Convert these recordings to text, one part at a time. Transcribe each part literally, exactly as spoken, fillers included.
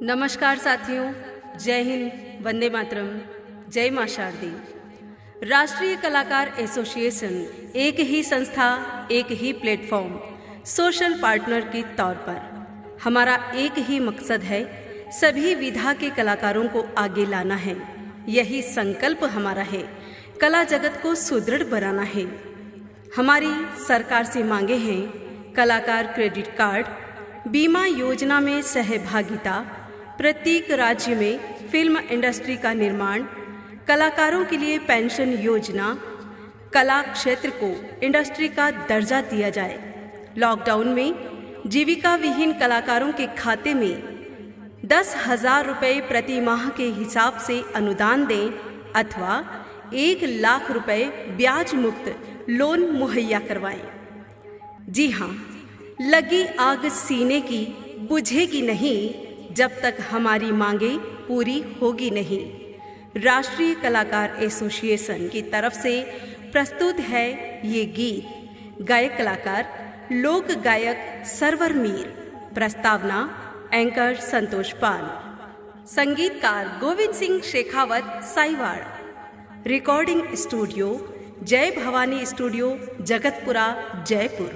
नमस्कार साथियों, जय हिंद, वंदे मातरम, जय मां शारदी। राष्ट्रीय कलाकार एसोसिएशन एक ही संस्था, एक ही प्लेटफॉर्म, सोशल पार्टनर के तौर पर हमारा एक ही मकसद है, सभी विधा के कलाकारों को आगे लाना है। यही संकल्प हमारा है, कला जगत को सुदृढ़ बनाना है। हमारी सरकार से मांगे हैं कलाकार क्रेडिट कार्ड, बीमा योजना में सहभागिता, प्रत्येक राज्य में फिल्म इंडस्ट्री का निर्माण, कलाकारों के लिए पेंशन योजना, कला क्षेत्र को इंडस्ट्री का दर्जा दिया जाए। लॉकडाउन में जीविका विहीन कलाकारों के खाते में दस हजार रुपये प्रति माह के हिसाब से अनुदान दें अथवा एक लाख रुपए ब्याज मुक्त लोन मुहैया करवाएं। जी हाँ, लगी आग सीने की बुझेगी नहीं जब तक हमारी मांगे पूरी होगी नहीं। राष्ट्रीय कलाकार एसोसिएशन की तरफ से प्रस्तुत है ये गीत। गायक कलाकार लोक गायक सरवर मीर, प्रस्तावना एंकर संतोष पाल, संगीतकार Govind Singh Shekhawat Saiwad, recording studio Jai Bhavani studio, Jagatpura, Jaipur.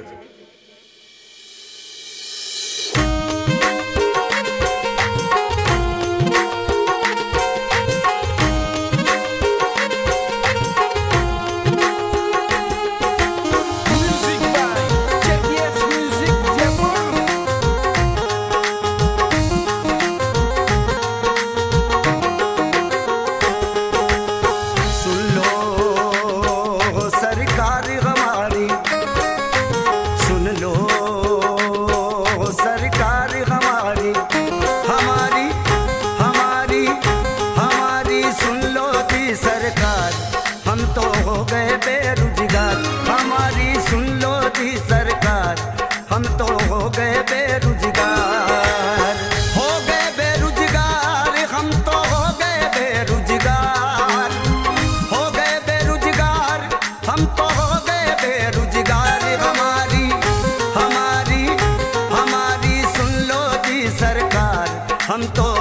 हम तो हो गए बेरोजगार, हमारी सुन लो जी सरकार। हम तो हो गए बेरोजगार, हो गए बेरोजगार, हम तो हो गए बेरोजगार, हो गए बेरोजगार, हम तो हो गए बेरोजगार। हमारी हमारी हमारी सुन लो जी सरकार। हम तो